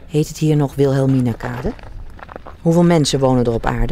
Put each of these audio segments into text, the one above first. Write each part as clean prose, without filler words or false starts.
Heet het hier nog Wilhelminakade? Hoeveel mensen wonen er op aarde?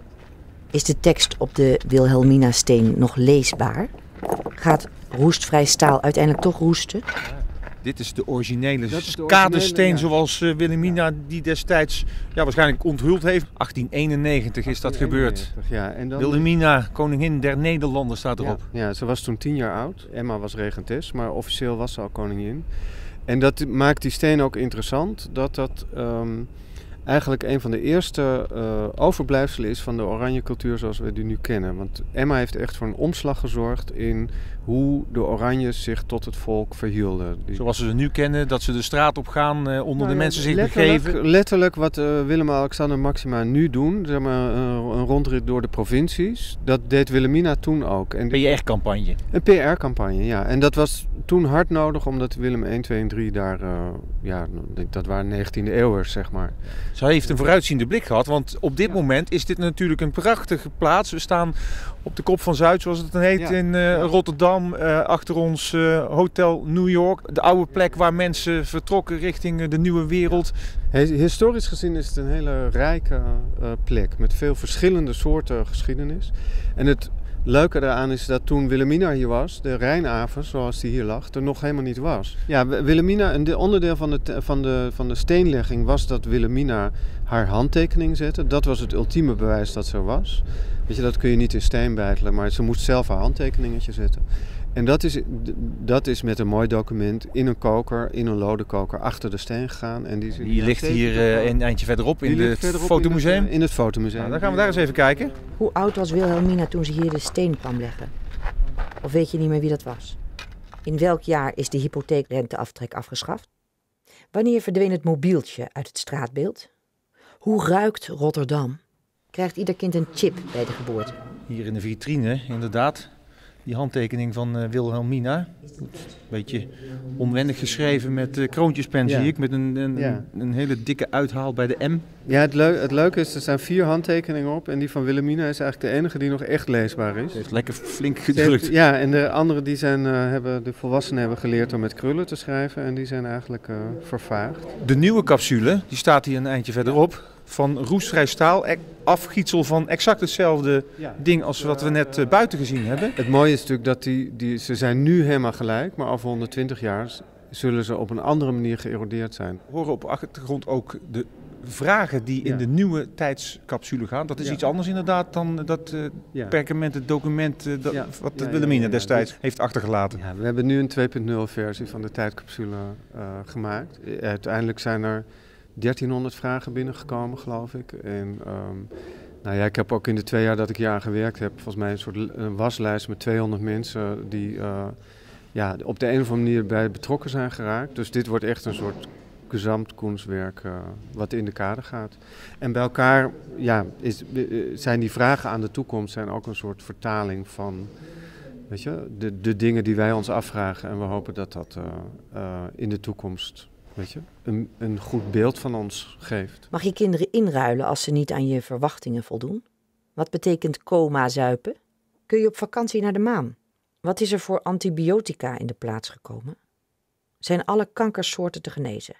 Is de tekst op de Wilhelminasteen nog leesbaar? Gaat roestvrij staal uiteindelijk toch roesten? Dit is de originele kadesteen zoals Wilhelmina die destijds waarschijnlijk onthuld heeft. 1891 is dat gebeurd. Ja, en dan Wilhelmina, koningin der Nederlanden staat erop. Ja, ze was toen 10 jaar oud. Emma was regentes, maar officieel was ze al koningin. En dat maakt die steen ook interessant, dat eigenlijk een van de eerste overblijfselen is van de oranje cultuur zoals we die nu kennen. Want Emma heeft echt voor een omslag gezorgd in hoe de Oranjes zich tot het volk verhielden. Zoals we ze nu kennen, dat ze de straat op gaan, onder de mensen zich begeven. Letterlijk wat Willem-Alexander Maxima nu doen, zeg maar, een rondrit door de provincies, dat deed Wilhelmina toen ook. Een PR-campagne. Een PR-campagne, ja. En dat was toen hard nodig, omdat Willem 1, 2 en 3 daar, dat waren 19e eeuwers, zeg maar. Zij heeft een vooruitziende blik gehad, want op dit moment is dit natuurlijk een prachtige plaats. We staan op de Kop van Zuid, zoals het dan heet, in Rotterdam. Achter ons Hotel New York. De oude plek waar mensen vertrokken richting de nieuwe wereld. Historisch gezien is het een hele rijke plek met veel verschillende soorten geschiedenis. En het leuke daaraan is dat toen Wilhelmina hier was, de Rijnhaven zoals die hier lag, er nog helemaal niet was. Ja, Wilhelmina, een onderdeel van de steenlegging was dat Wilhelmina haar handtekening zette. Dat was het ultieme bewijs dat ze er was. Weet je, dat kun je niet in steen beitelen, maar ze moest zelf haar handtekeningetje zetten. En dat is met een mooi document in een koker, in een lodenkoker, achter de steen gegaan. En die ligt hier een eindje verderop in het fotomuseum? In het fotomuseum. Nou, dan gaan we daar eens even kijken. Hoe oud was Wilhelmina toen ze hier de steen kwam leggen? Of weet je niet meer wie dat was? In welk jaar is de hypotheekrenteaftrek afgeschaft? Wanneer verdween het mobieltje uit het straatbeeld? Hoe ruikt Rotterdam? Krijgt ieder kind een chip bij de geboorte? Hier in de vitrine, inderdaad. Die handtekening van Wilhelmina. Een beetje onwennig geschreven met kroontjespen, zie ik. Met een hele dikke uithaal bij de M. Ja, het leuke is, er staan 4 handtekeningen op. En die van Wilhelmina is eigenlijk de enige die nog echt leesbaar is. Ze heeft lekker flink gedrukt. Ja, en de andere die de volwassenen hebben geleerd om met krullen te schrijven. En die zijn eigenlijk vervaagd. De nieuwe capsule, die staat hier een eindje verderop. Van roestvrij staal, afgietsel van exact hetzelfde ding als wat we net buiten gezien hebben. Het mooie is natuurlijk dat ze zijn nu helemaal gelijk, maar over 120 jaar zullen ze op een andere manier geërodeerd zijn. We horen op de achtergrond ook de vragen die in de nieuwe tijdscapsule gaan. Dat is iets anders inderdaad dan dat perkamenten document wat Wilhelmina destijds heeft achtergelaten. Ja, we hebben nu een 2.0 versie van de tijdcapsule gemaakt. Uiteindelijk zijn er 1300 vragen binnengekomen, geloof ik. En ik heb ook in de 2 jaar dat ik hier aan gewerkt heb, volgens mij een soort waslijst met 200 mensen die op de een of andere manier bij betrokken zijn geraakt. Dus dit wordt echt een soort gezamtkunstwerk wat in de kade gaat. En bij elkaar zijn die vragen aan de toekomst zijn ook een soort vertaling van de dingen die wij ons afvragen. En we hopen dat dat in de toekomst een goed beeld van ons geeft. Mag je kinderen inruilen als ze niet aan je verwachtingen voldoen? Wat betekent coma zuipen? Kun je op vakantie naar de maan? Wat is er voor antibiotica in de plaats gekomen? Zijn alle kankersoorten te genezen?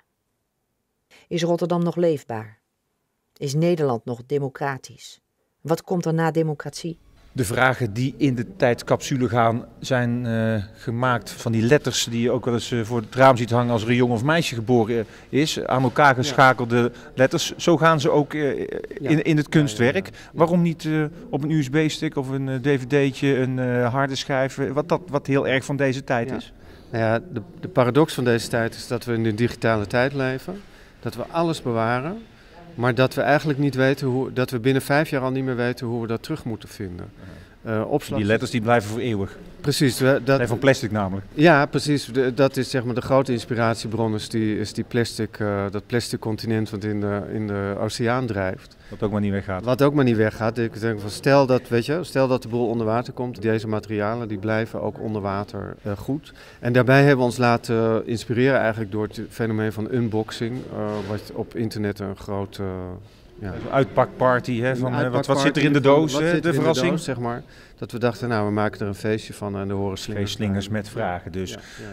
Is Rotterdam nog leefbaar? Is Nederland nog democratisch? Wat komt er na democratie? De vragen die in de tijdcapsule gaan zijn gemaakt van die letters die je ook wel eens voor het raam ziet hangen als er een jongen of meisje geboren is. Aan elkaar geschakelde letters. Zo gaan ze ook in het kunstwerk. Waarom niet op een USB-stick of een dvd'tje, een harde schijf, wat heel erg van deze tijd is? Nou ja, de paradox van deze tijd is dat we in de digitale tijd leven. Dat we alles bewaren. Maar dat we eigenlijk niet weten dat we binnen 5 jaar al niet meer weten hoe we dat terug moeten vinden. Die letters die blijven voor eeuwig. Precies. Zijn van plastic namelijk. Ja, precies. Dat is zeg maar de grote inspiratiebron is die plastic, dat plastic continent wat in de oceaan drijft. Wat ook maar niet weggaat. Wat ook maar niet weggaat. Ik denk van stel dat de boel onder water komt. Deze materialen die blijven ook onder water goed. En daarbij hebben we ons laten inspireren eigenlijk door het fenomeen van unboxing. Wat op internet een groot... Een uitpakparty, hè, van wat zit er in de doos, de verrassing. Doos, zeg maar. Dat we dachten, we maken er een feestje van en er horen slingers met vragen dus.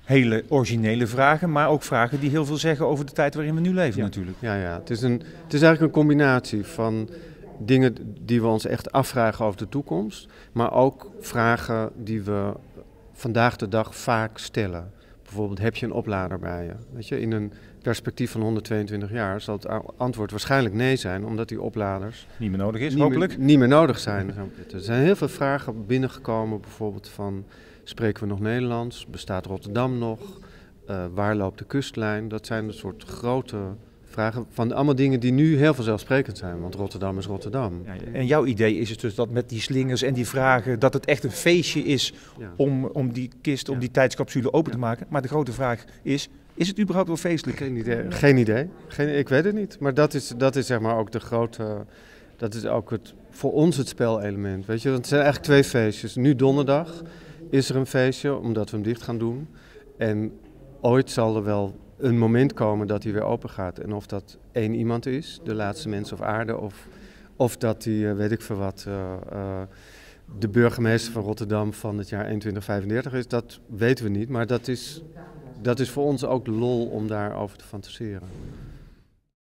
hele originele vragen, maar ook vragen die heel veel zeggen over de tijd waarin we nu leven natuurlijk. Ja, het is eigenlijk een combinatie van dingen die we ons echt afvragen over de toekomst, maar ook vragen die we vandaag de dag vaak stellen. Bijvoorbeeld, heb je een oplader bij je? Weet je, in een perspectief van 122 jaar zal het antwoord waarschijnlijk nee zijn, omdat die opladers Niet meer nodig is, hopelijk. niet meer nodig zijn. Er zijn heel veel vragen binnengekomen, bijvoorbeeld van, spreken we nog Nederlands? Bestaat Rotterdam nog? Waar loopt de kustlijn? Dat zijn een soort grote vragen van allemaal dingen die nu heel vanzelfsprekend zijn, want Rotterdam is Rotterdam. Ja, en jouw idee is het dus dat met die slingers en die vragen, dat het echt een feestje is om die kist, om die tijdscapsule open te maken. Maar de grote vraag is het überhaupt wel feestelijk? Geen idee. Ik weet het niet. Maar dat is zeg maar ook de grote, dat is ook voor ons het spelelement. Weet je, want het zijn eigenlijk 2 feestjes. Nu donderdag is er een feestje, omdat we hem dicht gaan doen. En ooit zal er wel een moment komen dat hij weer open gaat. En of dat 1 iemand is, de laatste mens op aarde, of dat hij, weet ik veel wat, de burgemeester van Rotterdam van het jaar 2135 is, dat weten we niet. Maar dat is voor ons ook de lol om daarover te fantaseren.